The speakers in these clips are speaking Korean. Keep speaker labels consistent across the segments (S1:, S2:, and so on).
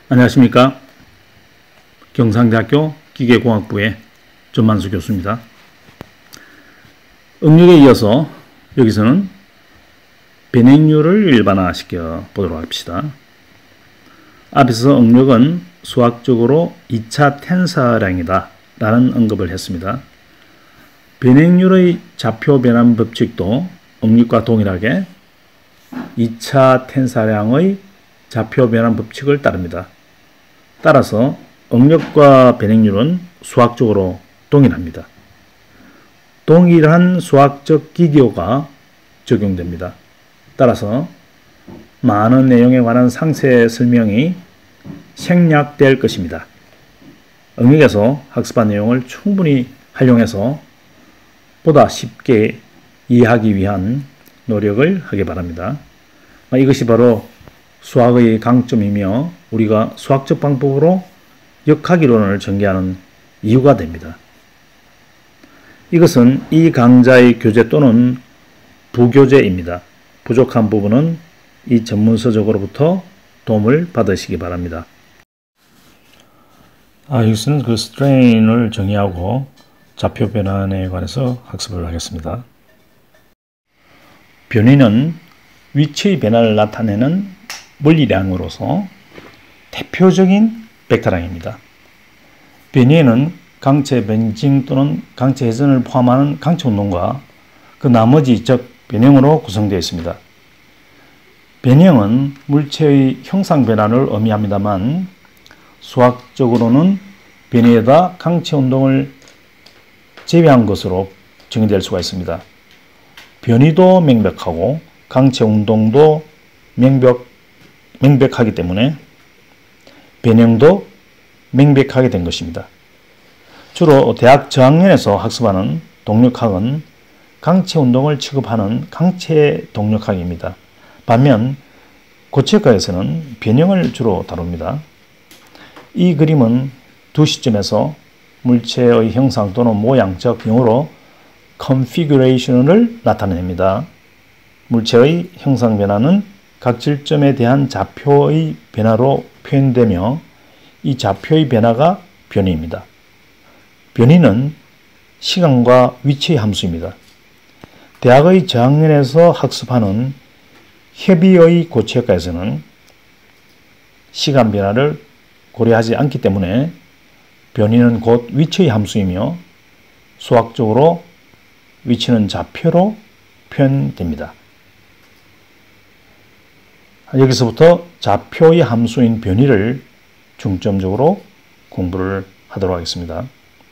S1: 안녕하십니까. 경상대학교 기계공학부의 전만수 교수입니다. 응력에 이어서 여기서는 변행률을 일반화시켜 보도록 합시다. 앞에서 응력은 수학적으로 2차 텐사량이다 라는 언급을 했습니다. 변행률의 좌표 변환 법칙도 응력과 동일하게 2차 텐사량의 좌표 변환 법칙을 따릅니다. 따라서 응력과 변행률은 수학적으로 동일합니다. 동일한 수학적 기교가 적용됩니다. 따라서 많은 내용에 관한 상세 설명이 생략될 것입니다. 응력에서 학습한 내용을 충분히 활용해서 보다 쉽게 이해하기 위한 노력을 하기 바랍니다. 이것이 바로 수학의 강점이며 우리가 수학적 방법으로 역학이론을 전개하는 이유가 됩니다. 이것은 이 강좌의 교재 또는 부교재입니다. 부족한 부분은 이 전문서적으로부터 도움을 받으시기 바랍니다. 여기서는 그 strain을 정의하고 좌표 변환에 관해서 학습을 하겠습니다. 변위는 위치의 변화를 나타내는 물리량으로서 대표적인 벡터량입니다. 변위에는 강체 변징 또는 강체 회전을 포함하는 강체 운동과 그 나머지 즉 변형으로 구성되어 있습니다. 변형은 물체의 형상 변화를 의미합니다만 수학적으로는 변위에다 강체 운동을 제외한 것으로 정의될 수가 있습니다. 변위도 명백하고 강체 운동도 명백하기 때문에 변형도 명백하게 된 것입니다. 주로 대학 저학년에서 학습하는 동력학은 강체 운동을 취급하는 강체 동력학입니다. 반면 고체과에서는 변형을 주로 다룹니다. 이 그림은 두 시점에서 물체의 형상 또는 모양, 즉 영어로 configuration을 나타냅니다. 물체의 형상 변화는 각 질점에 대한 좌표의 변화로 표현되며 이 좌표의 변화가 변위입니다. 변위는 시간과 위치의 함수입니다. 대학의 저학년에서 학습하는 협의의 고체학과에서는 시간 변화를 고려하지 않기 때문에 변위는 곧 위치의 함수이며 수학적으로 위치는 좌표로 표현됩니다. 여기서부터 좌표의 함수인 변위를 중점적으로 공부를 하도록 하겠습니다.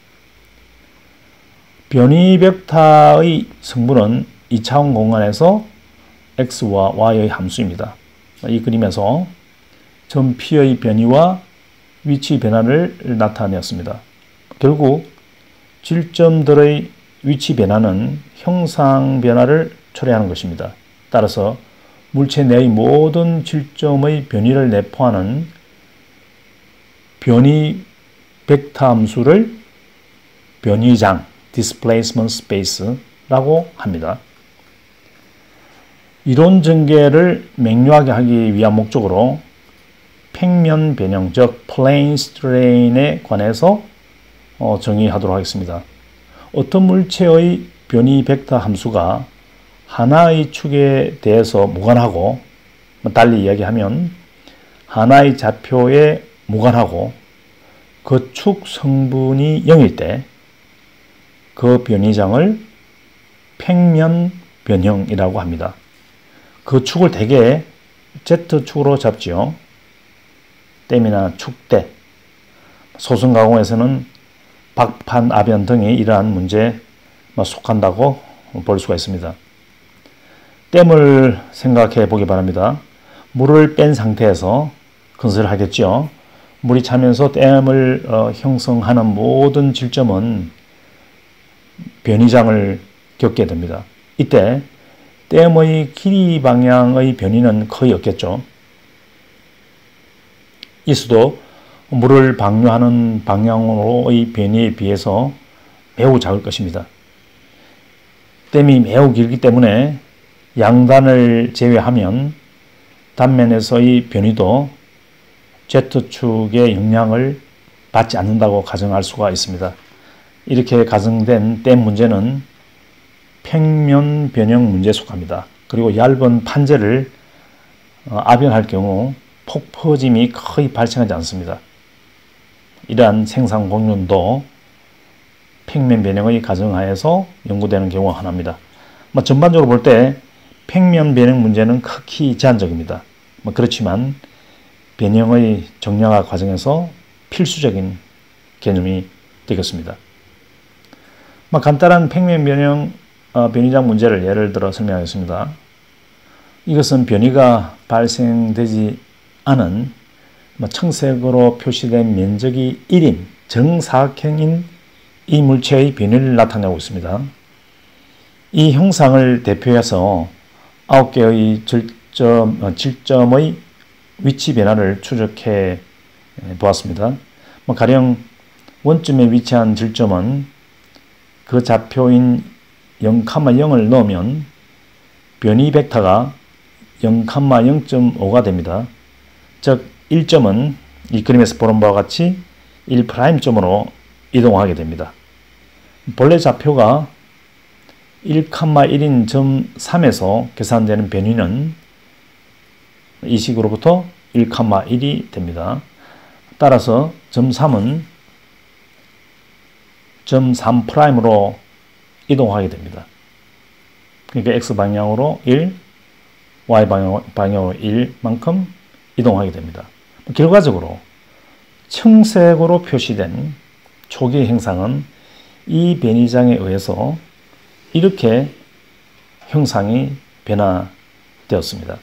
S1: 변위 벡터의 성분은 2차원 공간에서 x와 y의 함수입니다. 이 그림에서 점 P의 변위와 위치 변화를 나타내었습니다. 결국 질점들의 위치 변화는 형상 변화를 초래하는 것입니다. 따라서 물체 내의 모든 질점의 변위를 내포하는 변위 벡터 함수를 변위장 displacement space라고 합니다. 이론 전개를 명료하게 하기 위한 목적으로 평면 변형, 즉 plane strain에 관해서 정의하도록 하겠습니다. 어떤 물체의 변위 벡터 함수가 하나의 축에 대해서 무관하고, 달리 이야기하면 하나의 좌표에 무관하고 그 축 성분이 0일 때 그 변위장을 평면 변형이라고 합니다. 그 축을 대개 Z축으로 잡지요. 댐이나 축대, 소승 가공에서는 박판, 아변 등이 이러한 문제에 속한다고 볼 수가 있습니다. 댐을 생각해 보기 바랍니다. 물을 뺀 상태에서 건설하겠죠. 물이 차면서 댐을 형성하는 모든 질점은 변위장을 겪게 됩니다. 이때 댐의 길이 방향의 변위는 거의 없겠죠. 있어도 물을 방류하는 방향으로의 변위에 비해서 매우 작을 것입니다. 댐이 매우 길기 때문에 양단을 제외하면 단면에서의 변위도 Z축의 영향을 받지 않는다고 가정할 수가 있습니다. 이렇게 가정된 댐 문제는 평면 변형 문제에 속합니다. 그리고 얇은 판재를 압연할 경우 폭 퍼짐이 거의 발생하지 않습니다. 이러한 생산 공률도 평면 변형의 가정하에서 연구되는 경우가 하나입니다. 전반적으로 볼 때 평면 변형 문제는 극히 제한적입니다. 그렇지만 변형의 정량화 과정에서 필수적인 개념이 되겠습니다. 간단한 평면 변형 변이장 문제를 예를 들어 설명하겠습니다. 이것은 변이가 발생되지 않은 청색으로 표시된 면적이 1인 정사각형인 이 물체의 변이를 나타내고 있습니다. 이 형상을 대표해서 9개의 질점의 위치 변화를 추적해 보았습니다. 가령 원점에 위치한 질점은 그 좌표인 0,0을 넣으면 변이 벡터가 0,0.5가 됩니다. 즉 1점은 이 그림에서 보는 바와 같이 1'점으로 이동하게 됩니다. 본래 좌표가 1,1인 점 3에서 계산되는 변이는 이 식으로부터 1,1이 됩니다. 따라서 점 3은 점 3'으로 이동하게 됩니다. 그러니까 X방향으로 1, Y방향으로 1만큼 이동하게 됩니다. 결과적으로 청색으로 표시된 초기 행상은 이 변이장에 의해서 이렇게 형상이 변화되었습니다.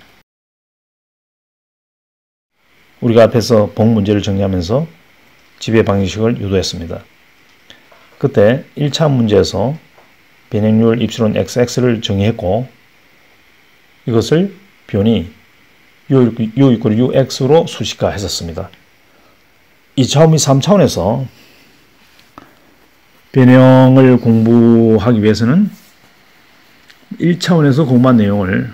S1: 우리가 앞에서 본 문제를 정리하면서 지배 방정식을 유도했습니다. 그때 1차 문제에서 변형률 입silon xx를 정의했고 이것을 변이 u = ux로 수식화했었습니다. 2차원 및 3차원에서 변형을 공부하기 위해서는 1차원에서 공부한 내용을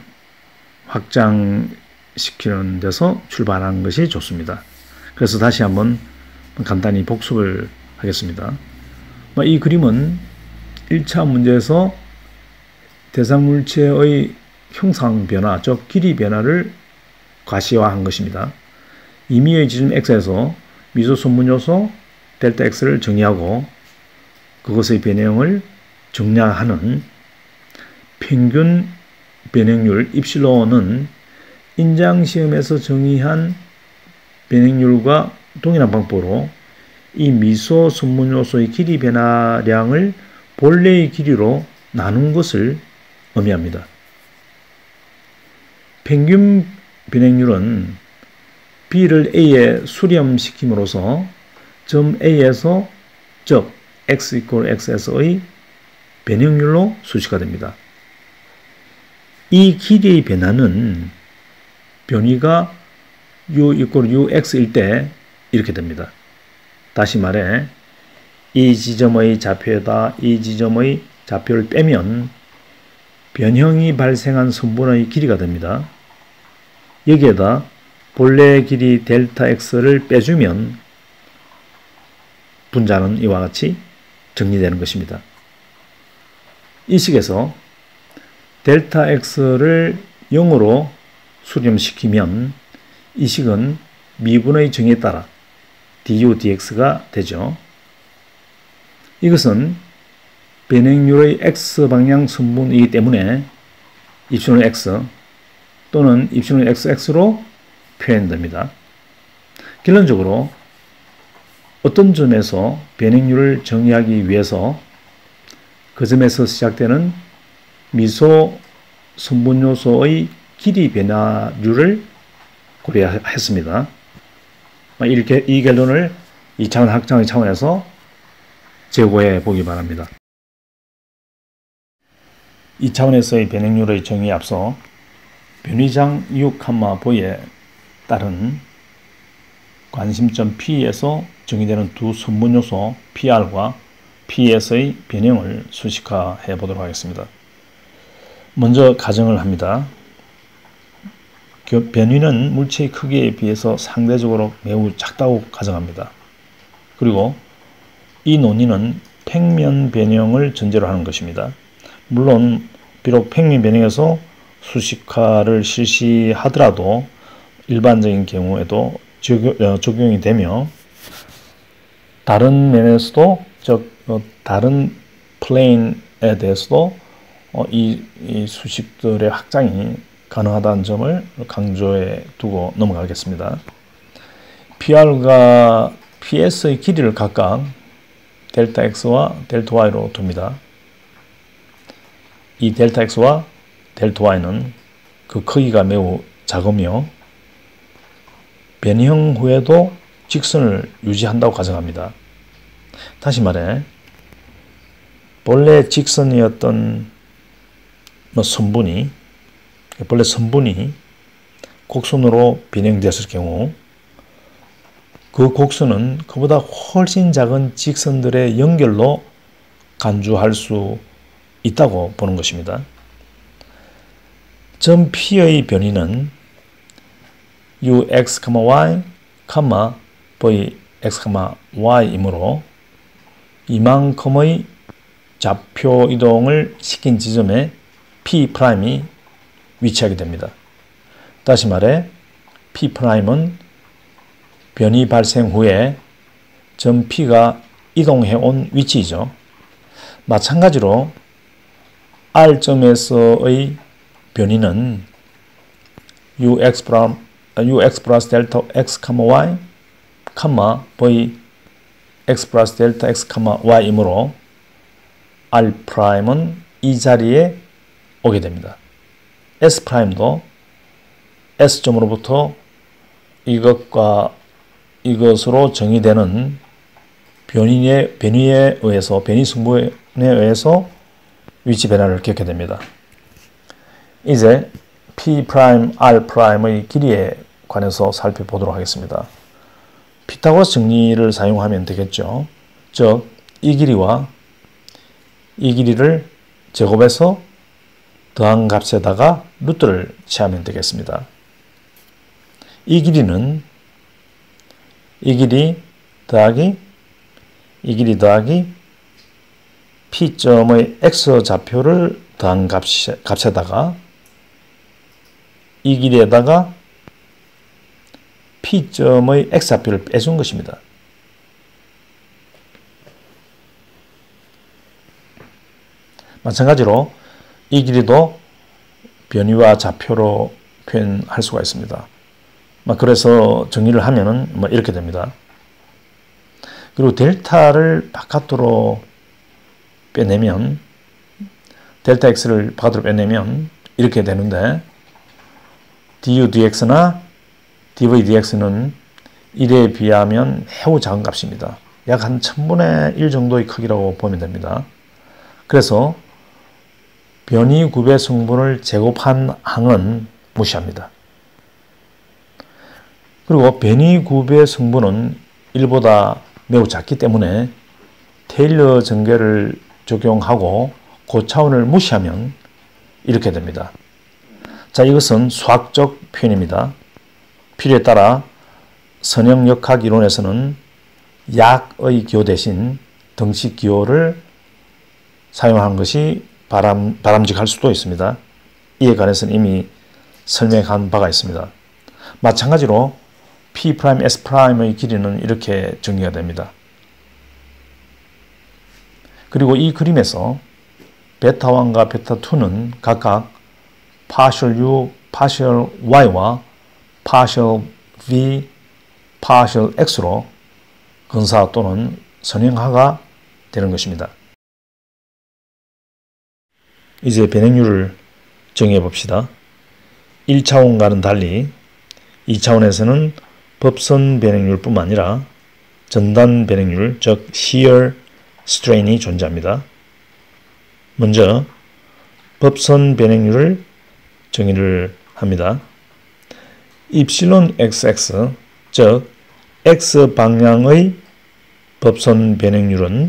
S1: 확장시키는 데서 출발하는 것이 좋습니다. 그래서 다시 한번 간단히 복습을 하겠습니다. 이 그림은 1차 문제에서 대상 물체의 형상 변화, 즉 길이 변화를 과시화한 것입니다. 임의의 지점 x에서 미소 선분 요소 델타 x를 정의하고 그것의 변형을 정량하는 평균 변형률 입실론은 인장시험에서 정의한 변형률과 동일한 방법으로 이 미소 선분 요소의 길이 변화량을 본래의 길이로 나눈 것을 의미합니다. 평균 변형률은 B를 A에 수렴시킴으로써 점 A에서 즉 x = x에서의 변형률로 수식화됩니다. 이 길이의 변화는 변이가 u = ux일 때 이렇게 됩니다. 다시 말해 이 지점의 좌표에다 이 지점의 좌표를 빼면 변형이 발생한 선분의 길이가 됩니다. 여기에다 본래의 길이 델타 x를 빼주면 분자는 이와 같이 정리되는 것입니다. 이 식에서 델타 x를 0으로 수렴시키면 이 식은 미분의 정의에 따라 du dx가 되죠. 이것은 변형률의 x방향 선분이기 때문에 입silon x 또는 입silon xx로 표현됩니다. 결론적으로 어떤 점에서 변형률을 정의하기 위해서 그 점에서 시작되는 미소 선분 요소의 길이 변화율을 고려했습니다. 이렇게 이 결론을 2차원 확장의 차원에서 제고해 보기 바랍니다. 2차원에서의 변형률의 정의에 앞서 변이장 u, v에 따른 관심점 P에서 정의되는 두 선분 요소 PR과 PS의 변형을 수식화해 보도록 하겠습니다. 먼저 가정을 합니다. 변위는 물체의 크기에 비해서 상대적으로 매우 작다고 가정합니다. 그리고 이 논의는 평면 변형을 전제로 하는 것입니다. 물론 비록 평면 변형에서 수식화를 실시하더라도 일반적인 경우에도 적용이 되며 다른 면에서도 즉 다른 플레인에 대해서도 이 수식들의 확장이 가능하다는 점을 강조해 두고 넘어가겠습니다. PR과 PS의 길이를 각각 델타 X와 델타 Y로 둡니다. 이 델타 X와 델타 Y는 그 크기가 매우 작으며 변형 후에도 직선을 유지한다고 가정합니다. 다시 말해 본래 직선이었던 본래 선분이 곡선으로 변형되었을 경우 그 곡선은 그보다 훨씬 작은 직선들의 연결로 간주할 수 있다고 보는 것입니다. 점 P의 변위는 ux, y, vx, y이므로 이만큼의 좌표 이동을 시킨 지점에 P'이 위치하게 됩니다. 다시 말해 P'은 변이 발생 후에 점 P가 이동해 온 위치이죠. 마찬가지로 R점에서의 변이는 ux 플러스 델타 x, y, vx 플러스 델타 x, y이므로 R'은 이 자리에 오게 됩니다. S'도 S점으로부터 이것과 이것으로 정의되는 변위에 의해서, 변위 승부에 의해서 위치 변화를 겪게 됩니다. 이제 P', R'의 길이에 관해서 살펴보도록 하겠습니다. 피타고라스 정리를 사용하면 되겠죠. 즉, 이 길이와 이 길이를 제곱해서 더한 값에다가 루트를 취하면 되겠습니다. 이 길이는 이 길이 더하기 P점의 X좌표를 더한 값에다가 이 길이에다가 P점의 X좌표를 빼준 것입니다. 마찬가지로 이 길이도 변위와 좌표로 표현할 수가 있습니다. 그래서 정리를 하면은 이렇게 됩니다. 그리고 델타를 바깥으로 빼내면, 델타 x를 바깥으로 빼내면 이렇게 되는데, du dx나 dv dx는 1에 비하면 매우 작은 값입니다. 약 한 1000분의 1 정도의 크기라고 보면 됩니다. 그래서 변이 굽의 성분을 제곱한 항은 무시합니다. 그리고 변이 굽의 성분은 1보다 매우 작기 때문에 테일러 전개를 적용하고 그 차원을 무시하면 이렇게 됩니다. 자, 이것은 수학적 표현입니다. 필요에 따라 선형역학 이론에서는 약의 기호 대신 등식 기호를 사용하는 것이 바람직할 수도 있습니다. 이에 관해서는 이미 설명한 바가 있습니다. 마찬가지로 P', S'의 길이는 이렇게 정리가 됩니다. 그리고 이 그림에서 베타1과 베타2는 각각 partial U, partial Y와 partial V, partial X로 근사 또는 선형화가 되는 것입니다. 이제 변형률을 정해 봅시다. 1차원과는 달리 2차원에서는 법선 변형률뿐만 아니라 전단 변형률, 즉 shear strain이 존재합니다. 먼저 법선 변형률을 정의를 합니다. 입실론 xx, 즉 x 방향의 법선 변형률은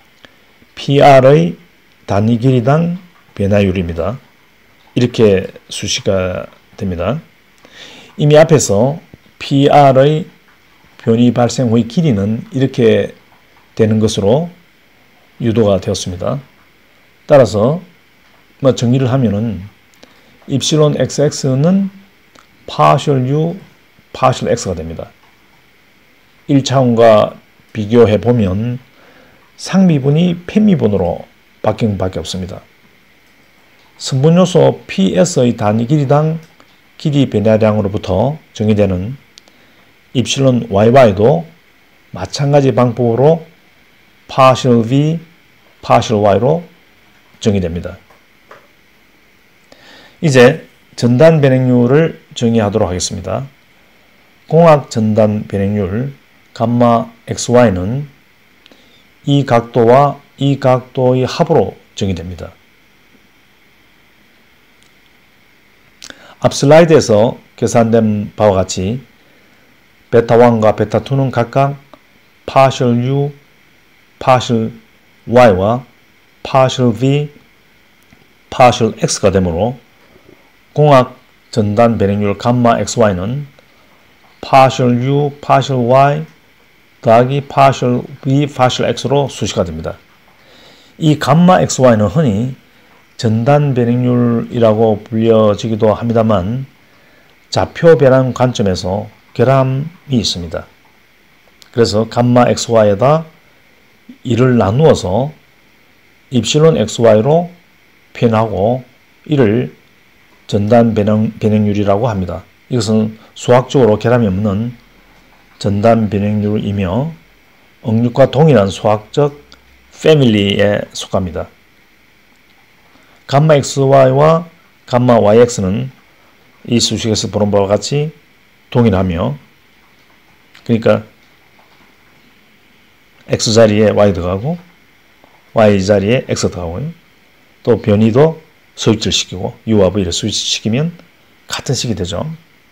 S1: PR의 단위 길이당 변화율입니다. 이렇게 수식가 됩니다. 이미 앞에서 PR의 변이 발생 후의 길이는 이렇게 되는 것으로 유도가 되었습니다. 따라서 정리를 하면은 입실론 xx는 partial u, partial x가 됩니다. 1차원과 비교해 보면 상미분이 편미분으로 바뀐 것밖에 없습니다. 성분요소 PS의 단위 길이당 길이 변화량으로부터 정의되는 입실론 YY도 마찬가지 방법으로 partial V, partial Y로 정의됩니다. 이제 전단 변행률을 정의하도록 하겠습니다. 공학 전단 변행률 감마 XY는 이 각도와 이 각도의 합으로 정의됩니다. 앞 슬라이드에서 계산된 바와 같이 베타1과 베타2는 각각 partial U, partial Y와 partial V, partial X가 되므로 공학 전단 변행률 감마 XY는 partial U, partial Y 더하기 partial V, partial X로 수식가 됩니다. 이 감마 XY는 흔히 전단 변행률이라고 불려지기도 합니다만 좌표 변환 관점에서 결함이 있습니다. 그래서 감마 XY에다 이를 나누어서 입실론 XY로 표현하고 이를 전단 변행률이라고 합니다. 이것은 수학적으로 결함이 없는 전단 변행률이며 억육과 동일한 수학적 패밀리에 속합니다. 감마 XY와 감마 YX는 이 수식에서 보는 바와 같이 동일하며 그러니까 X 자리에 Y 들어가고 Y 자리에 X 들어가고요. 또 변이도 소입질시키고 U와 V를 소입질시키면 같은 식이 되죠.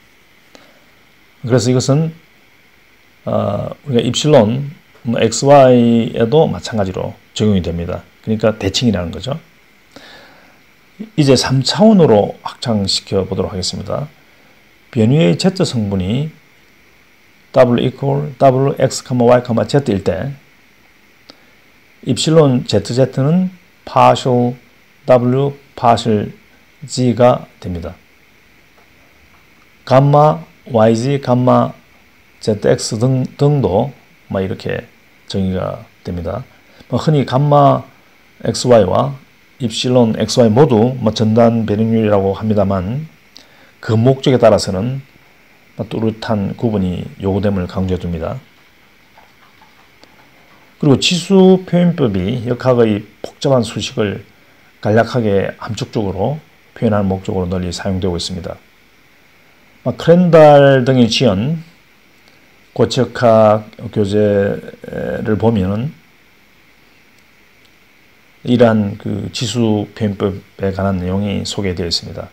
S1: 그래서 이것은 우리가 입실론 XY에도 마찬가지로 적용이 됩니다. 그러니까 대칭이라는 거죠. 이제 3차원으로 확장시켜 보도록 하겠습니다. 변위의 Z 성분이 W equal W X, Y, Z일 때 입실론 ZZ는 partial W, partial G가 됩니다. 감마 YG, 감마 ZX 등도 이렇게 정의가 됩니다. 흔히 감마 XY와 입실론 XY 모두 전단 변행률이라고 합니다만 그 목적에 따라서는 뚜렷한 구분이 요구됨을 강조해 둡니다. 그리고 지수 표현법이 역학의 복잡한 수식을 간략하게 함축적으로 표현하는 목적으로 널리 사용되고 있습니다. 크랜달 등이 지은 고체역학 교재를 보면은 이러한 그 지수 표현법에 관한 내용이 소개되어 있습니다.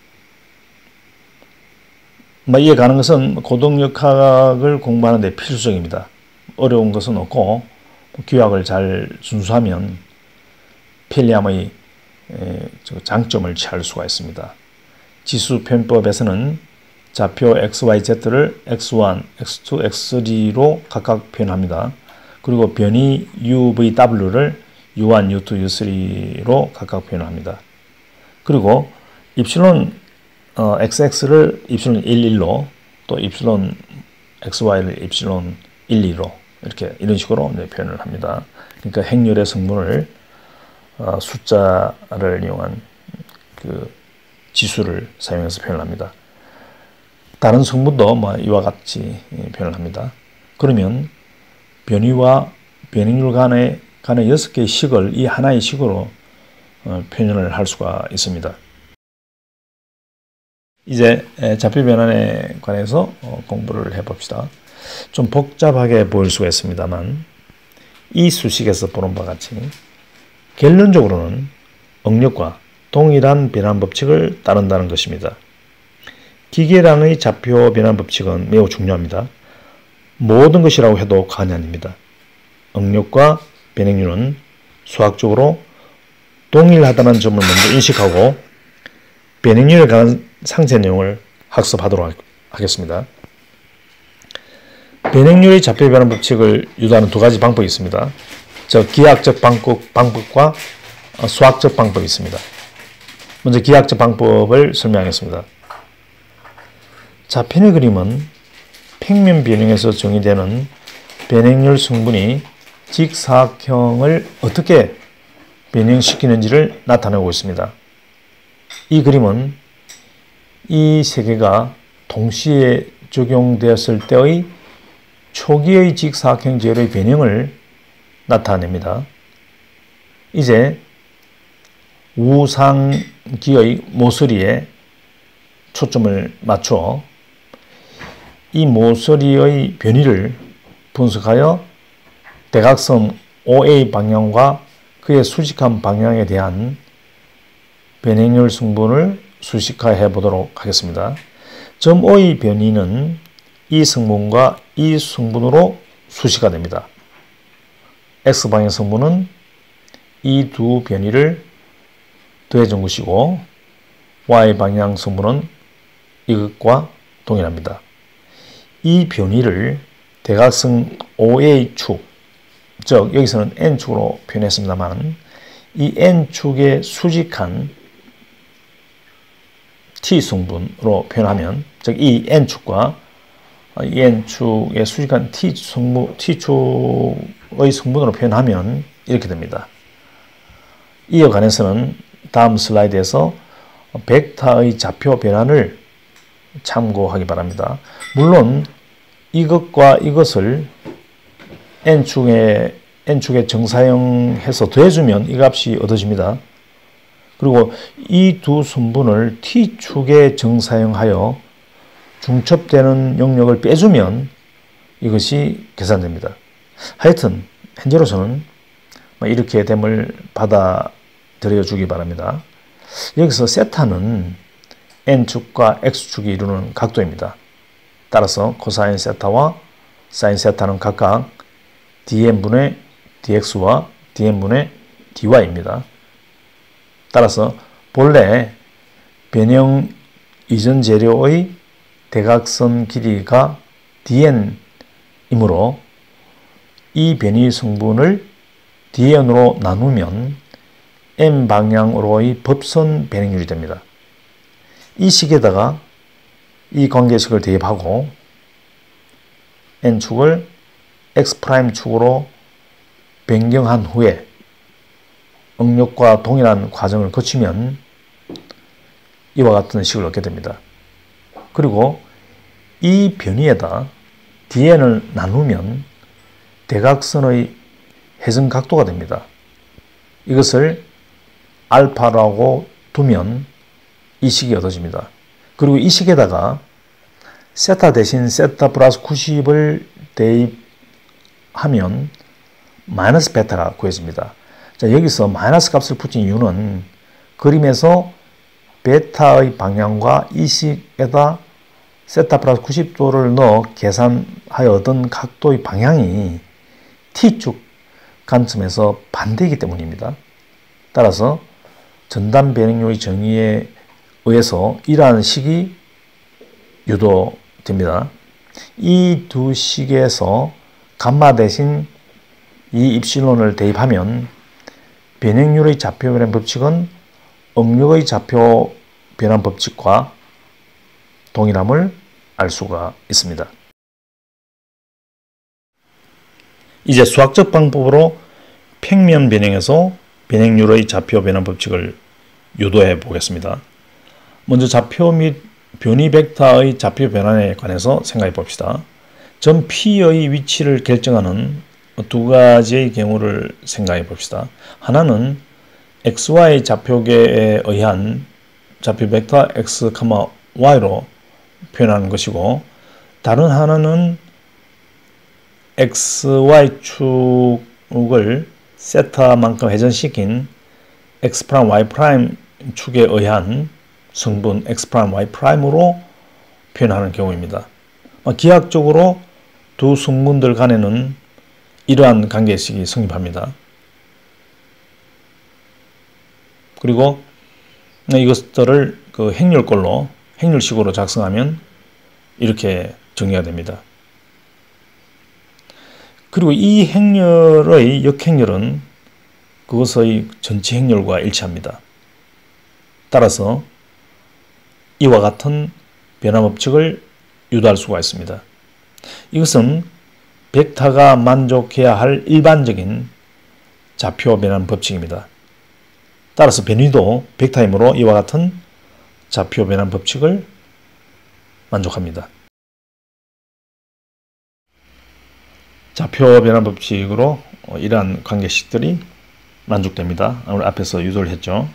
S1: 이에 가는 것은 고등역학을 공부하는 데 필수적입니다. 어려운 것은 없고 규약을 잘 준수하면 편리함의 장점을 취할 수가 있습니다. 지수 표현법에서는 좌표 XYZ를 X1, X2, X3로 각각 표현합니다. 그리고 변이 UVW를 U1, U2, U3로 각각 표현합니다. 그리고 입실론 XX를 입실론 11로 또 입실론 XY를 입실론 12로 이런 식으로 표현을 합니다. 그러니까 행렬의 성분을 숫자를 이용한 그 지수를 사용해서 표현합니다. 다른 성분도 이와 같이 표현을 합니다. 그러면 변위와 변행률 간의 6개의 식을 이 하나의 식으로 표현을 할 수가 있습니다. 이제 좌표 변환에 관해서 공부를 해봅시다. 좀 복잡하게 보일 수가 있습니다만 이 수식에서 보는 바와 같이 결론적으로는 응력과 동일한 변환 법칙을 따른다는 것입니다. 기계량의 좌표 변환 법칙은 매우 중요합니다. 모든 것이라고 해도 과언이 아닙니다. 응력과 변행률은 수학적으로 동일하다는 점을 먼저 인식하고 변행률에 관한 상세 내용을 학습하도록 하겠습니다. 변형률의 좌표 변환 법칙을 유도하는 두 가지 방법이 있습니다. 기하학적 방법과 수학적 방법이 있습니다. 먼저 기하학적 방법을 설명하겠습니다. 좌편의 그림은 평면 변형에서 정의되는 변형률 성분이 직사각형을 어떻게 변형시키는지를 나타내고 있습니다. 이 그림은 이 세 개가 동시에 적용되었을 때의 초기의 직사각형 제로의 변형을 나타냅니다. 이제 우상기의 모서리에 초점을 맞춰 이 모서리의 변위를 분석하여 대각선 OA 방향과 그의 수직한 방향에 대한 변형률 성분을 수식화해 보도록 하겠습니다. 점 O의 변위는 이 성분과 이 성분으로 수식화됩니다. X방향 성분은 이 두 변위를 더해준 것이고 Y방향 성분은 이것과 동일합니다. 이 변위를 대각선 OA축, 즉 여기서는 N축으로 표현했습니다만 이 N축의 수직한 T성분으로 표현하면, 즉 이 N축과 이 N축의 수직한 T축의 성분으로 표현하면 이렇게 됩니다. 이어 관해서는 다음 슬라이드에서 벡터의 좌표 변환을 참고하기 바랍니다. 물론 이것과 이것을 N축에 정사형해서 더해주면 이 값이 얻어집니다. 그리고 이 두 성분을 T축에 정사형하여 중첩되는 영역을 빼주면 이것이 계산됩니다. 하여튼 현재로서는 이렇게 됨을 받아들여 주기 바랍니다. 여기서 세타는 N축과 X축이 이루는 각도입니다. 따라서 코사인 세타와 사인 세타는 각각 dn분의 dx와 dn분의 dy입니다. 따라서 본래 변형 이전 재료의 대각선 길이가 dn이므로 이 변이 성분을 dn으로 나누면 n 방향으로의 법선 변형률이 됩니다. 이 식에다가 이 관계식을 대입하고 n축을 x'축으로 변경한 후에 응력과 동일한 과정을 거치면 이와 같은 식을 얻게 됩니다. 그리고 이 변위에다 dn을 나누면 대각선의 회전 각도가 됩니다. 이것을 알파라고 두면 이 식이 얻어집니다. 그리고 이 식에다가 세타 대신 세타 플러스 90을 대입하면 마이너스 베타가 구해집니다. 자, 여기서 마이너스 값을 붙인 이유는 그림에서 베타의 방향과 이 식에다 세타 플러스 90도를 넣어 계산하여 얻은 각도의 방향이 T축 관점에서 반대이기 때문입니다. 따라서 전단 변형률의 정의에 의해서 이러한 식이 유도됩니다. 이 두 식에서 감마 대신 이 입실론을 대입하면 변형률의 좌표 변환 법칙은 응력의 좌표 변환 법칙과 동일함을 알 수가 있습니다. 이제 수학적 방법으로 평면 변형에서 변형률의 좌표 변환 법칙을 유도해 보겠습니다. 먼저 좌표 및 변이 벡터의 좌표 변환에 관해서 생각해 봅시다. 점 P의 위치를 결정하는 두 가지의 경우를 생각해 봅시다. 하나는 XY 좌표계에 의한 좌표 벡터 X, Y로 표현하는 것이고, 다른 하나는 XY축을 세타만큼 회전시킨 X', Y' 축에 의한 성분 X',Y''으로 표현하는 경우입니다. 기하학적으로 두 성분들 간에는 이러한 관계식이 성립합니다. 그리고 이것들을 행렬식으로 작성하면 이렇게 정리가 됩니다. 그리고 이 행렬의 역행렬은 그것의 전체 행렬과 일치합니다. 따라서 이와 같은 변화법칙을 유도할 수가 있습니다. 이것은 벡터가 만족해야 할 일반적인 좌표 변환 법칙입니다. 따라서 변위도 벡터이므로 이와 같은 좌표 변환 법칙을 만족합니다. 좌표 변환 법칙으로 이러한 관계식들이 만족됩니다. 오늘 앞에서 유도를 했죠.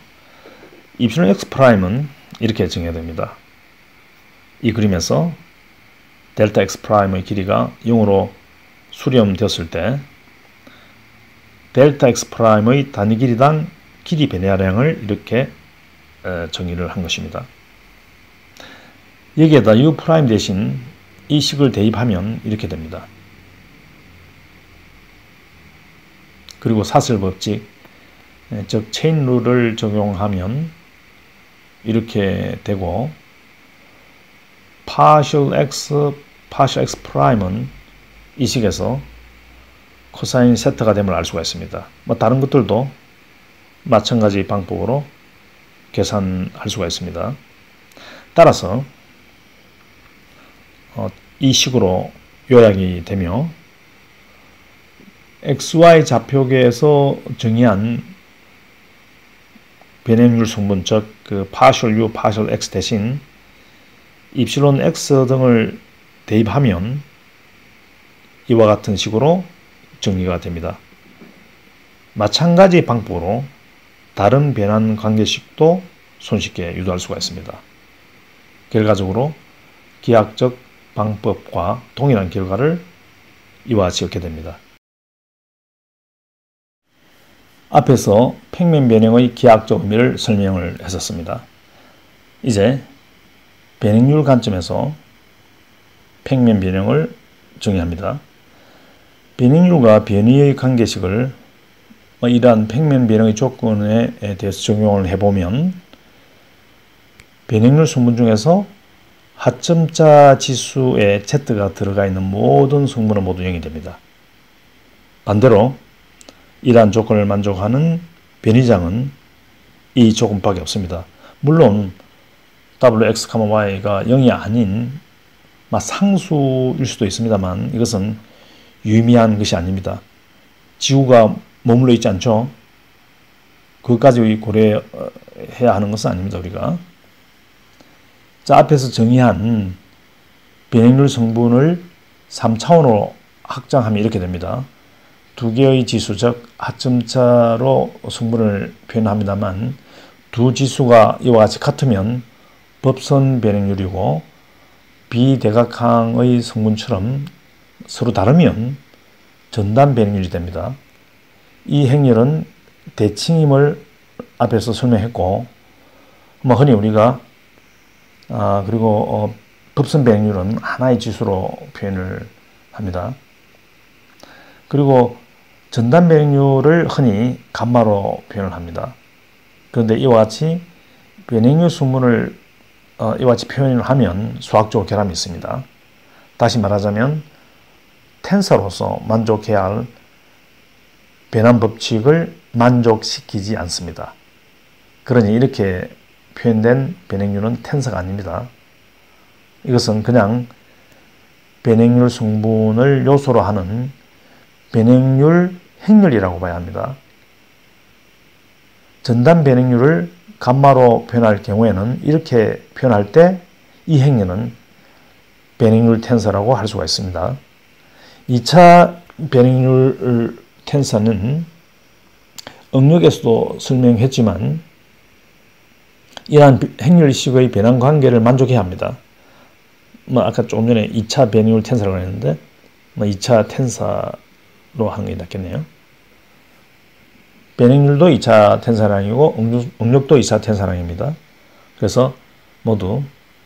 S1: X''은 이렇게 정의됩니다. 이 그림에서 델타 X'의 길이가 0으로 수렴되었을 때 델타 X'의 단위 길이당 길이 변화량을 이렇게 정의를 한 것입니다. 여기에다 U' 대신 이 식을 대입하면 이렇게 됩니다. 그리고 사슬 법칙, 즉 체인 룰을 적용하면 이렇게 되고 partial X'은 이 식에서 코사인 세타가 됨을 알 수가 있습니다. 다른 것들도 마찬가지 방법으로 계산할 수가 있습니다. 따라서 이 식으로 요약이 되며 XY 좌표계에서 정의한 변행률 성분, 즉 그 partial U, partial X 대신 입실론 X 등을 대입하면 이와 같은 식으로 정리가 됩니다. 마찬가지 방법으로 다른 변환 관계식도 손쉽게 유도할 수가 있습니다. 결과적으로 기하학적 방법과 동일한 결과를 이와 같이 얻게 됩니다. 앞에서 평면 변형의 기하학적 의미를 설명을 했었습니다. 이제 변행률 관점에서 평면 변형을 정의합니다. 변행률과 변위의 관계식을 이러한 평면 변형의 조건에 대해서 적용을 해보면 변행률 성분 중에서 하점자 지수에 Z가 들어가 있는 모든 성분은 모두 0이 됩니다. 반대로 이러한 조건을 만족하는 변위장은 이 조건밖에 없습니다. 물론 Wx, Y가 0이 아닌 상수일 수도 있습니다만 이것은 유의미한 것이 아닙니다. 지구가 머물러 있지 않죠? 그것까지 고려해야 하는 것은 아닙니다. 우리가 자, 앞에서 정의한 변행률 성분을 3차원으로 확장하면 이렇게 됩니다. 두 개의 지수, 즉 하점자로 성분을 표현합니다만 두 지수가 이와 같이 같으면 법선 변행률이고 비대각항의 성분처럼 서로 다르면 전단 변행률이 됩니다. 이 행렬은 대칭임을 앞에서 설명했고 흔히 우리가 그리고 법선 변행률은 하나의 지수로 표현을 합니다. 그리고 전단 변행률을 흔히 감마로 표현을 합니다. 그런데 이와 같이 변행률 성분을 이와 같이 표현을 하면 수학적으로 결함이 있습니다. 다시 말하자면 텐서로서 만족해야 할 변환 법칙을 만족시키지 않습니다. 그러니 이렇게 표현된 변행률은 텐서가 아닙니다. 이것은 그냥 변행률 성분을 요소로 하는 변행률 행렬이라고 봐야 합니다. 전단 변행률을 감마로 표현할 경우에는 이렇게 표현할 때 이 행렬은 변행률 텐서라고 할 수가 있습니다. 2차 변행률 텐서는 응력에서도 설명했지만 이러한 행렬식의 변환 관계를 만족해야 합니다. 아까 조금 전에 2차 변행률 텐서라고 했는데 2차 텐서로 하는 게 낫겠네요. 변행률도 2차 텐서량이고 응력도 2차 텐서량입니다. 그래서 모두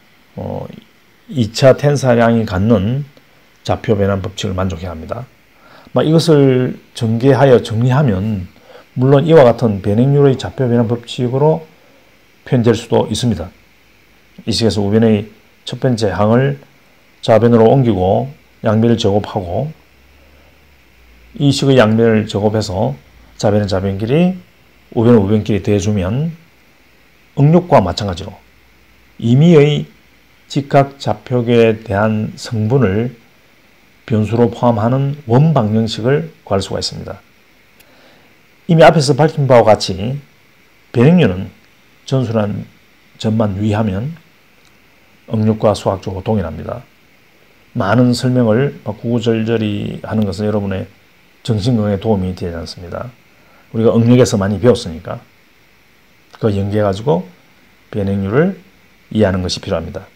S1: 2차 텐서량이 갖는 좌표 변환 법칙을 만족해야 합니다. 이것을 전개하여 정리하면 물론 이와 같은 변행률의 좌표 변환 법칙으로 표현될 수도 있습니다. 이 식에서 우변의 첫 번째 항을 좌변으로 옮기고 양변을 제곱하고 이 식의 양변을 제곱해서 좌변에 좌변끼리 우변에 우변끼리 더해주면 응력과 마찬가지로 임의의 직각좌표계에 대한 성분을 변수로 포함하는 원방정식을 구할 수가 있습니다. 이미 앞에서 밝힌 바와 같이 변형률은 전수란 점만 유의하면 응력과 수학적으로 동일합니다. 많은 설명을 구구절절히 하는 것은 여러분의 정신건강에 도움이 되지 않습니다. 우리가 응력에서 많이 배웠으니까 그거 연계해가지고 변형률을 이해하는 것이 필요합니다.